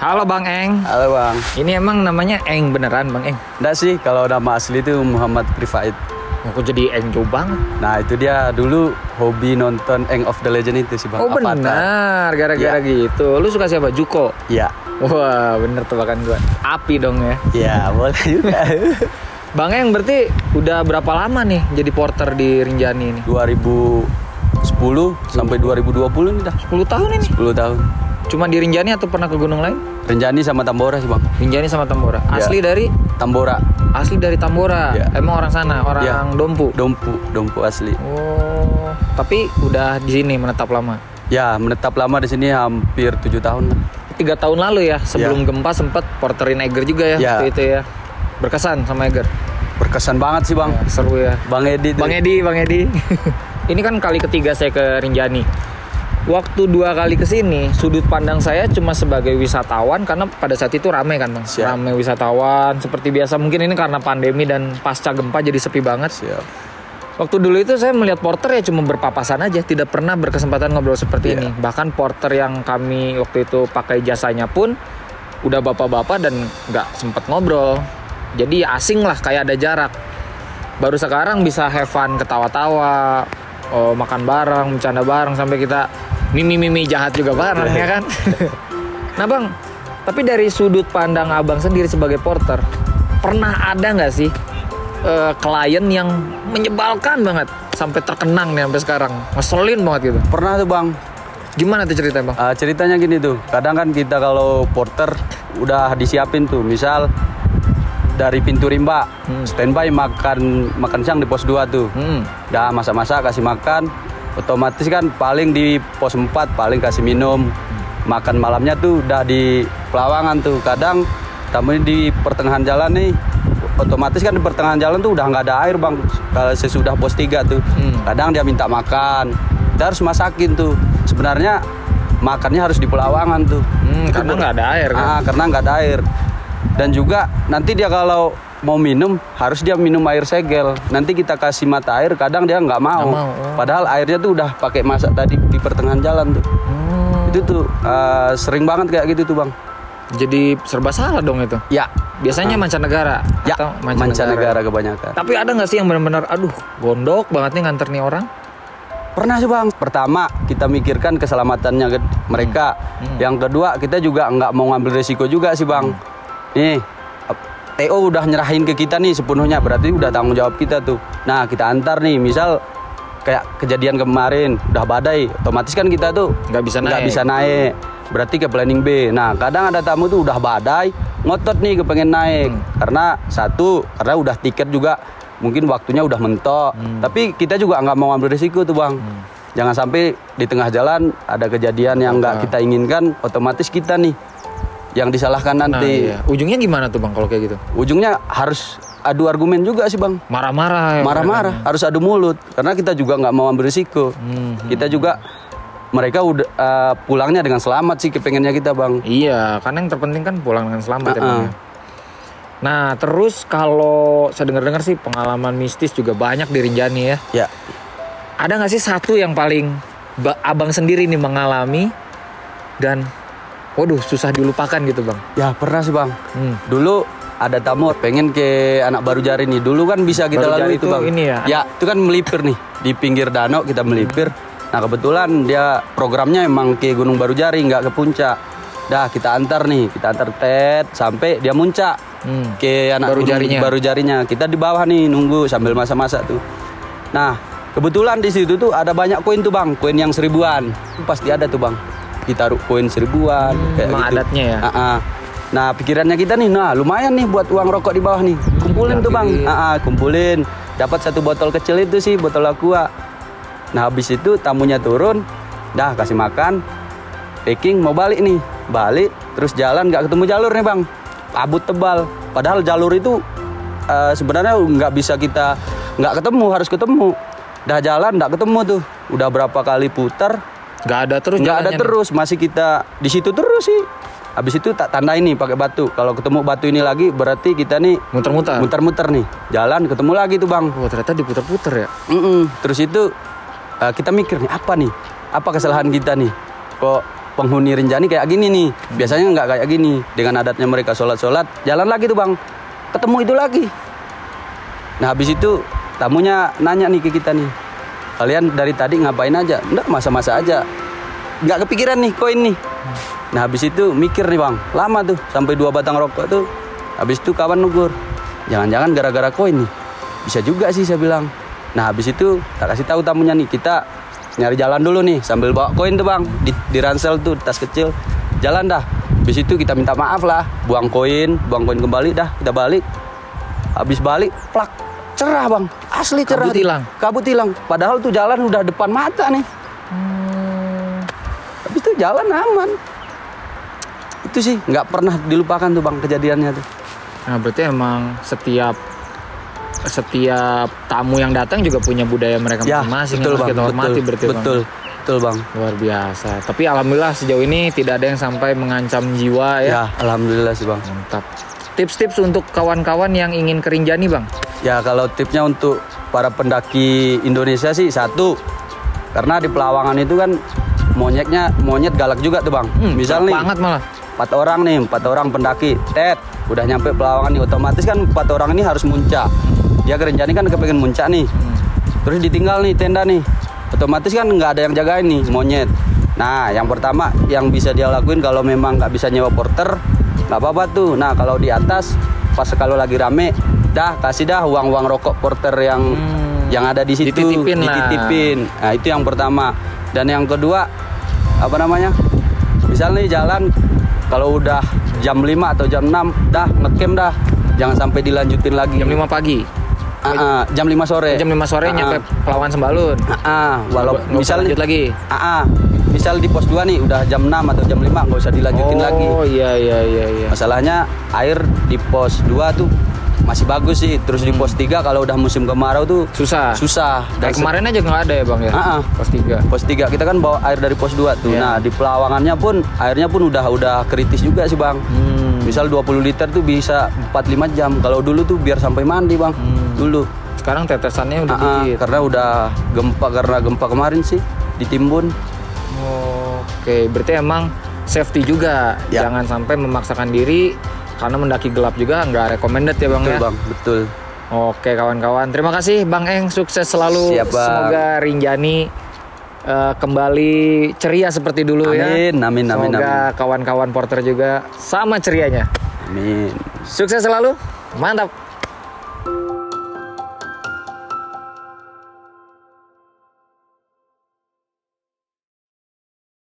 Halo Bang Eng. Halo Bang. Ini emang namanya Eng beneran Bang Eng? Enggak sih, kalau nama asli itu Muhammad Rifait. Aku jadi Eng Jobang. Nah itu dia dulu hobi nonton Eng of the Legend itu sih Bang. Oh benar, gara-gara gitu. Lu suka siapa? Juko? Iya. Wah bener tebakan gua. Api dong ya. Iya boleh juga. Bang Eng berarti udah berapa lama nih jadi porter di Rinjani ini? 2010 sampai 2020 nih dah. 10 tahun ini? 10 tahun. Cuma di Rinjani atau pernah ke gunung lain? Rinjani sama Tambora sih Bang. Rinjani sama Tambora. Asli dari? Tambora. Asli dari Tambora. Ya. Emang orang sana, orang Dompu. Dompu asli. Oh, tapi udah di sini menetap lama. Ya, menetap lama di sini hampir 7 tahun lah. 3 tahun lalu ya, sebelum gempa sempat porterin Eger juga ya, waktu itu ya. Berkesan sama Eger. Berkesan banget sih Bang. Ya, seru ya. Bang Edi. Bang Edi. Ini kan kali ketiga saya ke Rinjani. Waktu 2 kali kesini, sudut pandang saya cuma sebagai wisatawan karena pada saat itu rame kan Bang. Siap. Rame wisatawan seperti biasa. Mungkin ini karena pandemi dan pasca gempa jadi sepi banget. Siap. Waktu dulu itu saya melihat porter ya cuma berpapasan aja, tidak pernah berkesempatan ngobrol seperti ini. Bahkan porter yang kami waktu itu pakai jasanya pun udah bapak-bapak dan nggak sempet ngobrol. Jadi asing lah, kayak ada jarak. Baru sekarang bisa have fun, ketawa-tawa, makan bareng, bercanda bareng, sampai kita mimi jahat juga bareng ya kan. Nah Bang, tapi dari sudut pandang Abang sendiri sebagai porter, pernah ada nggak sih klien yang menyebalkan banget sampai terkenang nih sampai sekarang, ngeselin banget gitu? Pernah tuh Bang. Gimana tuh ceritanya Bang? Ceritanya gini tuh, kadang kan kita kalau porter udah disiapin tuh, misal dari pintu rimba, standby makan siang di pos 2 tuh. Udah masak-masak kasih makan, otomatis kan paling di pos 4 paling kasih minum. Makan malamnya tuh udah di Pelawangan tuh. Kadang tamu di pertengahan jalan nih, otomatis kan di pertengahan jalan tuh udah nggak ada air Bang. Kalau sesudah pos 3 tuh, kadang dia minta makan, kita harus masakin tuh. Sebenarnya makannya harus di Pelawangan tuh. Karena nggak ada air kan? Karena nggak ada air. Dan juga nanti dia kalau mau minum harus dia minum air segel. Nanti kita kasih mata air, kadang dia nggak mau. Padahal airnya tuh udah pakai masak tadi di pertengahan jalan tuh. Itu tuh sering banget kayak gitu tuh Bang. Jadi serba salah dong itu. Ya. Biasanya mancanegara. Ya. Atau Mancanegara kebanyakan. Tapi ada nggak sih yang benar-benar, aduh, gondok banget nih nganter nih orang? Pernah sih Bang. Pertama kita mikirkan keselamatannya mereka. Yang kedua kita juga nggak mau ngambil resiko juga sih Bang. Nih TO udah nyerahin ke kita nih sepenuhnya, berarti udah tanggung jawab kita tuh. Nah kita antar nih, misal kayak kejadian kemarin udah badai, otomatis kan kita tuh nggak bisa naik. Berarti ke planning B. Nah kadang ada tamu tuh udah badai, ngotot nih kepengen naik. Karena udah tiket juga mungkin waktunya udah mentok. Tapi kita juga nggak mau ambil risiko tuh Bang. Jangan sampai di tengah jalan ada kejadian yang nggak kita inginkan, otomatis kita nih yang disalahkan nanti. Nah, iya. Ujungnya gimana tuh Bang kalau kayak gitu? Ujungnya harus adu argumen juga sih Bang. Marah-marah. Harus adu mulut. Karena kita juga nggak mau ambil risiko. Kita juga, mereka udah pulangnya dengan selamat sih kepengennya kita Bang. Iya, karena yang terpenting kan pulang dengan selamat ya Bang. Nah terus kalau saya dengar-dengar sih pengalaman mistis juga banyak di Rinjani ya. Ya. Ada nggak sih satu yang paling Abang sendiri nih mengalami dan waduh susah dilupakan gitu Bang? Ya pernah sih Bang. Dulu ada tamu pengen ke Anak Baru Jari nih. Dulu kan bisa kita lalui itu Bang. Ini ya? Ya itu kan melipir nih. Di pinggir danau kita melipir. Nah kebetulan dia programnya emang ke Gunung Baru Jari, nggak ke puncak. Dah kita antar sampai dia muncak ke Anak Baru Jarinya. Kita di bawah nih nunggu sambil masak-masak tuh. Nah kebetulan di situ tuh ada banyak koin tuh Bang. Koin yang 1000-an. Pasti ada tuh Bang. Kita taruh koin 1000-an kayak gitu. Adatnya ya. Nah pikirannya kita nih, nah lumayan nih buat uang rokok di bawah nih. Kumpulin tuh Bang. Kumpulin. Dapat 1 botol kecil itu sih, botol aqua. Nah habis itu tamunya turun, dah kasih makan, packing mau balik nih. Balik terus jalan nggak ketemu jalur nih Bang. Kabut tebal. Padahal jalur itu sebenarnya nggak ketemu, harus ketemu. Dah jalan nggak ketemu tuh. Udah berapa kali putar. Nggak ada terus, masih kita di situ terus sih. Habis itu tak tandain nih pakai batu. Kalau ketemu batu ini lagi berarti kita nih muter-muter nih. Jalan ketemu lagi tuh Bang. Oh ternyata diputer-puter ya. Terus itu kita mikir nih apa kesalahan kita nih. Kok penghuni Rinjani kayak gini nih. Biasanya nggak kayak gini. Dengan adatnya mereka sholat-sholat, jalan lagi tuh bang, ketemu itu lagi. Nah habis itu tamunya nanya nih ke kita nih, kalian dari tadi ngapain aja? Enggak, masa-masa aja. Nggak kepikiran nih koin nih. Nah habis itu mikir nih bang, lama tuh sampai 2 batang rokok tuh. Habis itu kawan nugur, jangan-jangan gara-gara koin nih. Bisa juga sih saya bilang. Nah habis itu tak kasih tahu tamunya nih, kita nyari jalan dulu nih sambil bawa koin tuh bang, di ransel tuh tas kecil. Jalan dah. Habis itu kita minta maaf lah, buang koin kembali dah, kita balik. Habis balik, plak, cerah bang, asli cerah. Kabut hilang. Padahal tuh jalan udah depan mata nih. Habis itu jalan aman. Itu sih nggak pernah dilupakan tuh bang kejadiannya tuh. Nah berarti emang setiap tamu yang datang juga punya budaya mereka masing-masing yang harus kita hormati. Betul bang. Luar biasa. Tapi alhamdulillah sejauh ini tidak ada yang sampai mengancam jiwa ya. Ya alhamdulillah sih bang. Mantap. Tips-tips untuk kawan-kawan yang ingin ke Rinjani bang? Ya kalau tipsnya untuk para pendaki Indonesia sih, satu, karena di Pelawangan itu kan monyet galak juga tuh bang. Misal nih banget malah 4 orang pendaki, udah nyampe Pelawangan nih, otomatis kan 4 orang ini harus muncak. Dia ke Rinjani kan kepengen muncak nih, terus ditinggal nih tenda nih, otomatis kan nggak ada yang jagain nih monyet. Nah yang pertama yang bisa dia lakuin kalau memang nggak bisa nyewa porter, nggak apa-apa tuh. Nah kalau di atas pas kalau lagi rame, kasih uang rokok porter yang ada di situ, dititipin. Nah itu yang pertama. Dan yang kedua misalnya jalan kalau udah jam 5 atau jam 6 ngecamp jangan sampai dilanjutin lagi. Jam 5 pagi. Jam 5 sore. Jam 5 sore nyampe Pelawan Sembalun. Walaupun misal lanjut lagi. Misal di pos 2 nih udah jam 6 atau jam 5 nggak usah dilanjutin lagi. Oh iya. Masalahnya air di pos 2 tuh masih bagus sih. Terus di pos 3 kalau udah musim kemarau tuh susah. Dan kemarin aja nggak ada ya bang ya. Pos 3 kita kan bawa air dari pos 2 tuh. Nah di Pelawangannya pun airnya pun udah kritis juga sih bang. Misal 20 liter tuh bisa 4-5 jam. Kalau dulu tuh biar sampai mandi bang. Dulu. Sekarang tetesannya udah dikit. Karena udah gempa kemarin sih ditimbun. Oke, berarti emang safety juga. Jangan sampai memaksakan diri, karena mendaki gelap juga nggak recommended ya bang. Betul bang, betul. Oke kawan-kawan, terima kasih Bang Eng, sukses selalu. Siap, semoga Rinjani kembali ceria seperti dulu. Amin. Semoga kawan-kawan porter juga sama cerianya. Amin. Sukses selalu, mantap.